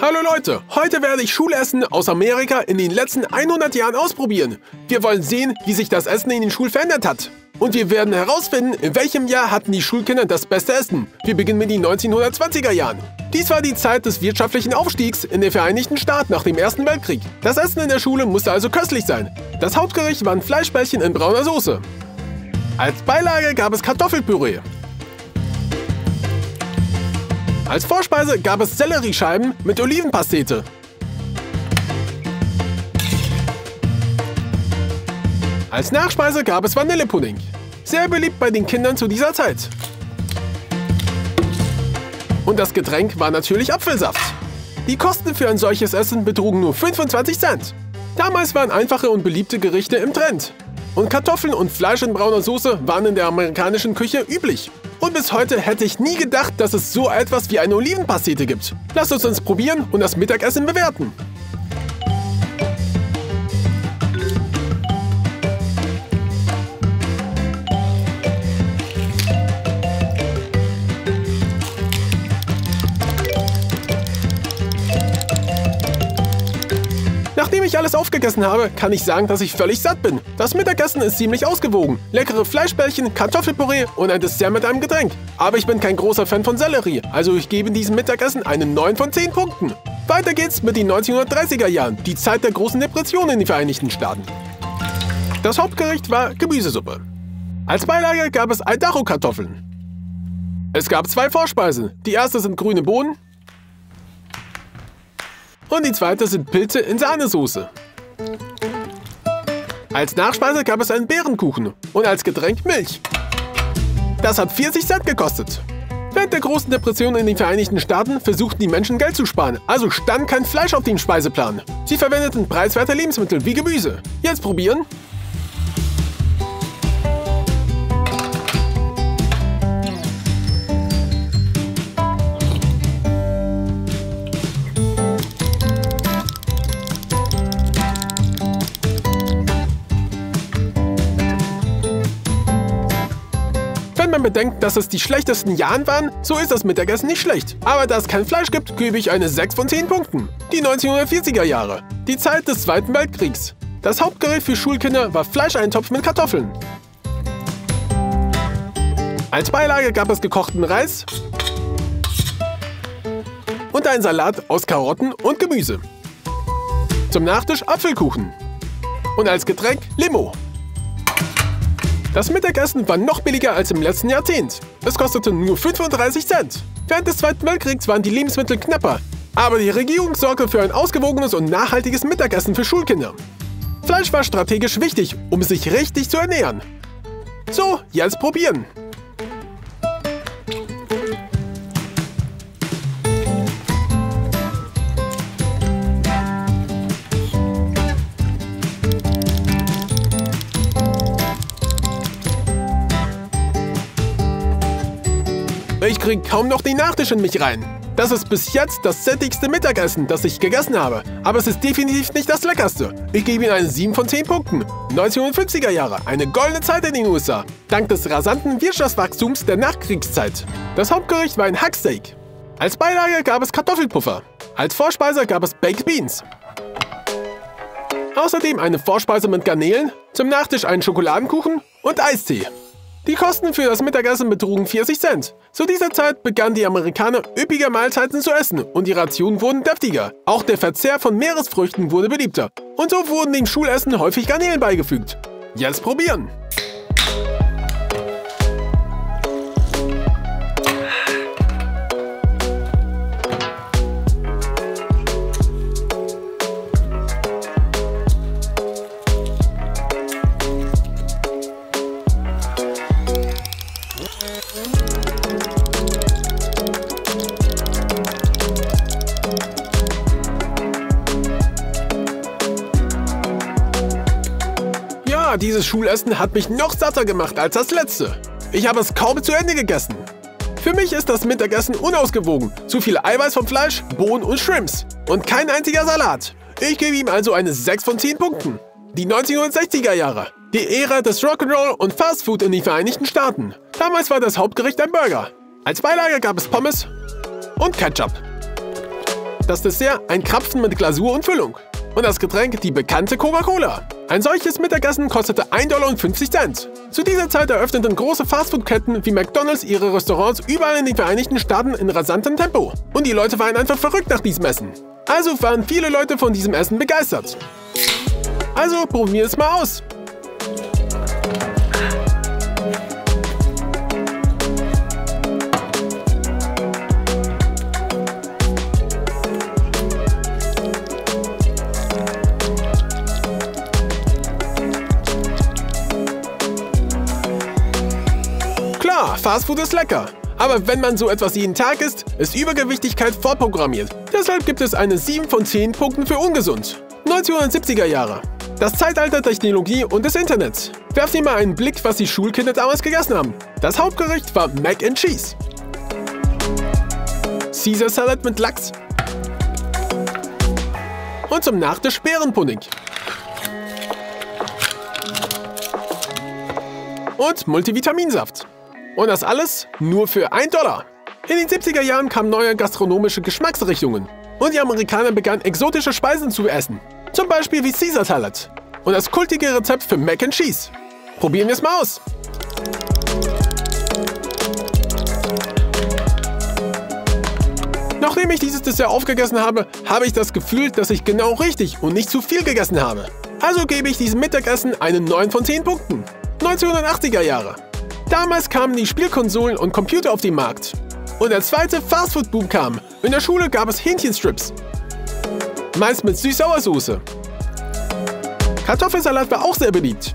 Hallo Leute, heute werde ich Schulessen aus Amerika in den letzten 100 Jahren ausprobieren. Wir wollen sehen, wie sich das Essen in den Schulen verändert hat. Und wir werden herausfinden, in welchem Jahr hatten die Schulkinder das beste Essen. Wir beginnen mit den 1920er Jahren. Dies war die Zeit des wirtschaftlichen Aufstiegs in den Vereinigten Staaten nach dem Ersten Weltkrieg. Das Essen in der Schule musste also köstlich sein. Das Hauptgericht waren Fleischbällchen in brauner Soße. Als Beilage gab es Kartoffelpüree. Als Vorspeise gab es Selleriescheiben mit Olivenpastete. Als Nachspeise gab es Vanillepudding. Sehr beliebt bei den Kindern zu dieser Zeit. Und das Getränk war natürlich Apfelsaft. Die Kosten für ein solches Essen betrugen nur 25 Cent. Damals waren einfache und beliebte Gerichte im Trend. Und Kartoffeln und Fleisch in brauner Soße waren in der amerikanischen Küche üblich. Und bis heute hätte ich nie gedacht, dass es so etwas wie eine Olivenpastete gibt. Lasst uns probieren und das Mittagessen bewerten. Nachdem ich alles aufgegessen habe, kann ich sagen, dass ich völlig satt bin. Das Mittagessen ist ziemlich ausgewogen. Leckere Fleischbällchen, Kartoffelpüree und ein Dessert mit einem Getränk. Aber ich bin kein großer Fan von Sellerie, also ich gebe diesem Mittagessen eine 9 von 10 Punkten. Weiter geht's mit den 1930er Jahren, die Zeit der großen Depression in den Vereinigten Staaten. Das Hauptgericht war Gemüsesuppe. Als Beilage gab es Idaho-Kartoffeln. Es gab 2 Vorspeisen. Die erste sind grüne Bohnen. Und die zweite sind Pilze in Sahnesoße. Als Nachspeise gab es einen Beerenkuchen und als Getränk Milch. Das hat 40 Cent gekostet. Während der großen Depression in den Vereinigten Staaten versuchten die Menschen Geld zu sparen, also stand kein Fleisch auf dem Speiseplan. Sie verwendeten preiswerte Lebensmittel wie Gemüse. Jetzt probieren. Wenn man bedenkt, dass es die schlechtesten Jahre waren, so ist das Mittagessen nicht schlecht. Aber da es kein Fleisch gibt, gebe ich eine 6 von 10 Punkten. Die 1940er Jahre. Die Zeit des Zweiten Weltkriegs. Das Hauptgericht für Schulkinder war Fleischeintopf mit Kartoffeln. Als Beilage gab es gekochten Reis und einen Salat aus Karotten und Gemüse. Zum Nachtisch Apfelkuchen. Und als Getränk Limo. Das Mittagessen war noch billiger als im letzten Jahrzehnt. Es kostete nur 35 Cent. Während des Zweiten Weltkriegs waren die Lebensmittel knapper. Aber die Regierung sorgte für ein ausgewogenes und nachhaltiges Mittagessen für Schulkinder. Fleisch war strategisch wichtig, um sich richtig zu ernähren. So, jetzt probieren. Ich kriege kaum noch den Nachtisch in mich rein. Das ist bis jetzt das sättigste Mittagessen, das ich gegessen habe. Aber es ist definitiv nicht das leckerste. Ich gebe ihm eine 7 von 10 Punkten. 1950er Jahre, eine goldene Zeit in den USA. Dank des rasanten Wirtschaftswachstums der Nachkriegszeit. Das Hauptgericht war ein Hacksteak. Als Beilage gab es Kartoffelpuffer. Als Vorspeise gab es Baked Beans. Außerdem eine Vorspeise mit Garnelen, zum Nachtisch einen Schokoladenkuchen und Eistee. Die Kosten für das Mittagessen betrugen 40 Cent. Zu dieser Zeit begannen die Amerikaner üppige Mahlzeiten zu essen und die Rationen wurden deftiger. Auch der Verzehr von Meeresfrüchten wurde beliebter. Und so wurden dem Schulessen häufig Garnelen beigefügt. Jetzt probieren! Dieses Schulessen hat mich noch satter gemacht als das letzte. Ich habe es kaum zu Ende gegessen. Für mich ist das Mittagessen unausgewogen. Zu viel Eiweiß vom Fleisch, Bohnen und Shrimps. Und kein einziger Salat. Ich gebe ihm also eine 6 von 10 Punkten. Die 1960er Jahre. Die Ära des Rock'n'Roll und Fastfood in den Vereinigten Staaten. Damals war das Hauptgericht ein Burger. Als Beilage gab es Pommes und Ketchup. das Dessert ein Krapfen mit Glasur und Füllung. Und das Getränk die bekannte Coca-Cola. Ein solches Mittagessen kostete 1,50 $. Zu dieser Zeit eröffneten große Fastfood-Ketten wie McDonald's ihre Restaurants überall in den Vereinigten Staaten in rasantem Tempo. Und die Leute waren einfach verrückt nach diesem Essen. Also waren viele Leute von diesem Essen begeistert. Also probieren wir es mal aus. Klar, Fastfood ist lecker. Aber wenn man so etwas jeden Tag isst, ist Übergewichtigkeit vorprogrammiert. Deshalb gibt es eine 7 von 10 Punkten für ungesund. 1970er Jahre. Das Zeitalter der Technologie und des Internets. Werft ihr mal einen Blick, was die Schulkinder damals gegessen haben. Das Hauptgericht war Mac and Cheese. Caesar Salad mit Lachs. Und zum Nachtisch Beerenpudding. Und Multivitaminsaft. Und das alles nur für $1. In den 70er Jahren kamen neue gastronomische Geschmacksrichtungen. Und die Amerikaner begannen exotische Speisen zu essen. Zum Beispiel wie Caesar Salad. Und das kultige Rezept für Mac and Cheese. Probieren wir es mal aus. Nachdem ich dieses Dessert aufgegessen habe, habe ich das Gefühl, dass ich genau richtig und nicht zu viel gegessen habe. Also gebe ich diesem Mittagessen eine 9 von 10 Punkten. 1980er Jahre. Damals kamen die Spielkonsolen und Computer auf den Markt. Und der zweite Fastfood-Boom kam. In der Schule gab es Hähnchenstrips. Meist mit Süß-Sauersoße. Kartoffelsalat war auch sehr beliebt.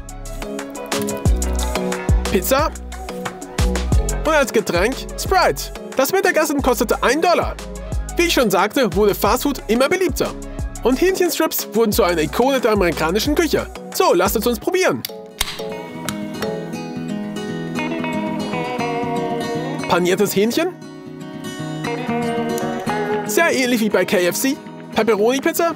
Pizza. Und als Getränk Sprite. Das Mittagessen kostete $1. Wie ich schon sagte, wurde Fastfood immer beliebter. Und Hähnchenstrips wurden zu einer Ikone der amerikanischen Küche. So, lasst es uns probieren. Paniertes Hähnchen. Sehr ähnlich wie bei KFC. Pepperoni-Pizza.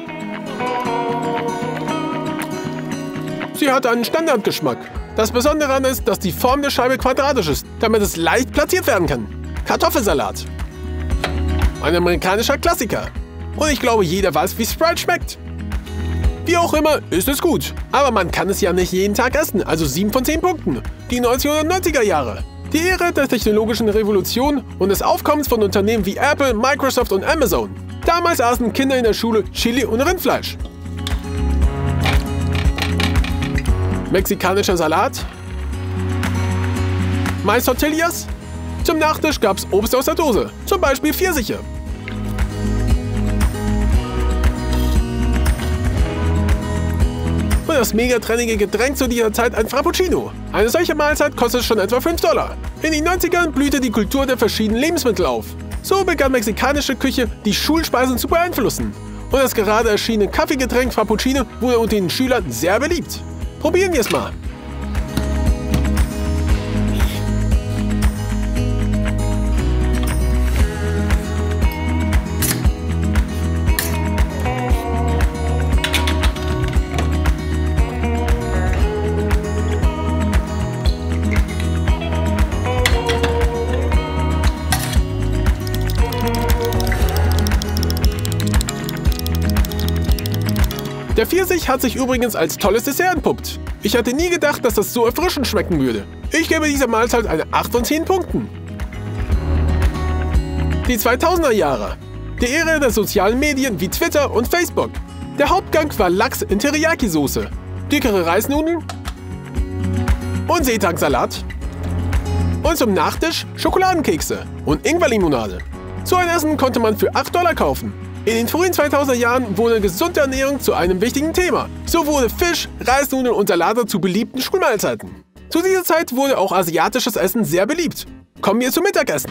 Sie hat einen Standardgeschmack. Das Besondere daran ist, dass die Form der Scheibe quadratisch ist, damit es leicht platziert werden kann. Kartoffelsalat. Ein amerikanischer Klassiker. Und ich glaube, jeder weiß, wie Sprite schmeckt. Wie auch immer, ist es gut. Aber man kann es ja nicht jeden Tag essen, also 7 von 10 Punkten. Die 1990er Jahre. Die Ära der technologischen Revolution und des Aufkommens von Unternehmen wie Apple, Microsoft und Amazon. Damals aßen Kinder in der Schule Chili und Rindfleisch. Mexikanischer Salat. Mais-Tortillas. Zum Nachtisch gab es Obst aus der Dose, zum Beispiel Pfirsiche. Und das mega trennige Getränk zu dieser Zeit ein Frappuccino. Eine solche Mahlzeit kostet schon etwa $5. In den 90ern blühte die Kultur der verschiedenen Lebensmittel auf. So begann mexikanische Küche, die Schulspeisen zu beeinflussen. Und das gerade erschienene Kaffeegetränk Frappuccino wurde unter den Schülern sehr beliebt. Probieren wir es mal. Der Pfirsich hat sich übrigens als tolles Dessert entpuppt. Ich hatte nie gedacht, dass das so erfrischend schmecken würde. Ich gebe dieser Mahlzeit eine 8 von 10 Punkten. Die 2000er Jahre. Die Ära der sozialen Medien wie Twitter und Facebook. Der Hauptgang war Lachs in Teriyaki-Soße, dickere Reisnudeln und Seetangsalat. Und zum Nachtisch Schokoladenkekse und Ingwerlimonade. So ein Essen konnte man für $8 kaufen. In den frühen 2000er Jahren wurde gesunde Ernährung zu einem wichtigen Thema. So wurde Fisch, Reisnudeln und Salate zu beliebten Schulmahlzeiten. Zu dieser Zeit wurde auch asiatisches Essen sehr beliebt. Kommen wir zum Mittagessen.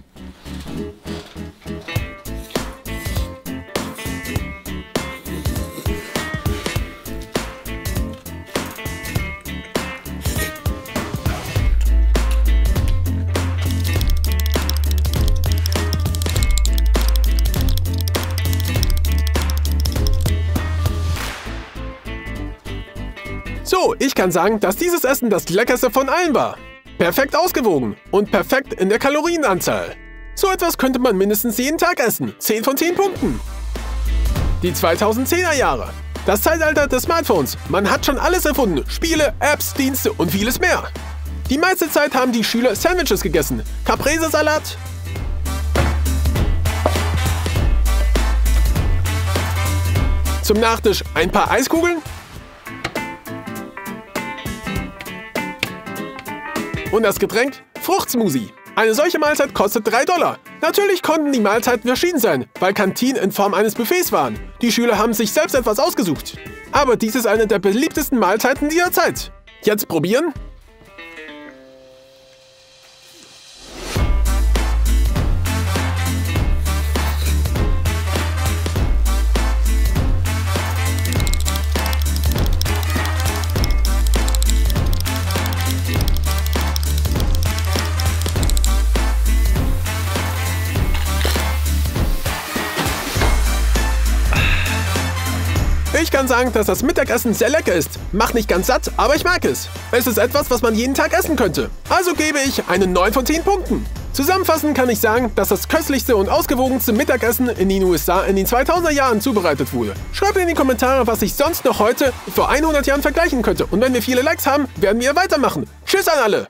So, ich kann sagen, dass dieses Essen das leckerste von allen war. Perfekt ausgewogen und perfekt in der Kalorienanzahl. So etwas könnte man mindestens jeden Tag essen. 10 von 10 Punkten. Die 2010er Jahre. Das Zeitalter des Smartphones. Man hat schon alles erfunden. Spiele, Apps, Dienste und vieles mehr. Die meiste Zeit haben die Schüler Sandwiches gegessen. Caprese-Salat, zum Nachtisch ein paar Eiskugeln und das Getränk Fruchtsmoothie. Eine solche Mahlzeit kostet $3. Natürlich konnten die Mahlzeiten verschieden sein, weil Kantinen in Form eines Buffets waren. Die Schüler haben sich selbst etwas ausgesucht. Aber dies ist eine der beliebtesten Mahlzeiten dieser Zeit. Jetzt probieren. Ich kann sagen, dass das Mittagessen sehr lecker ist. Macht nicht ganz satt, aber ich mag es. Es ist etwas, was man jeden Tag essen könnte. Also gebe ich eine 9 von 10 Punkten. Zusammenfassend kann ich sagen, dass das köstlichste und ausgewogenste Mittagessen in den USA in den 2000er Jahren zubereitet wurde. Schreibt in die Kommentare, was ich sonst noch heute vor 100 Jahren vergleichen könnte. Und wenn wir viele Likes haben, werden wir weitermachen. Tschüss an alle!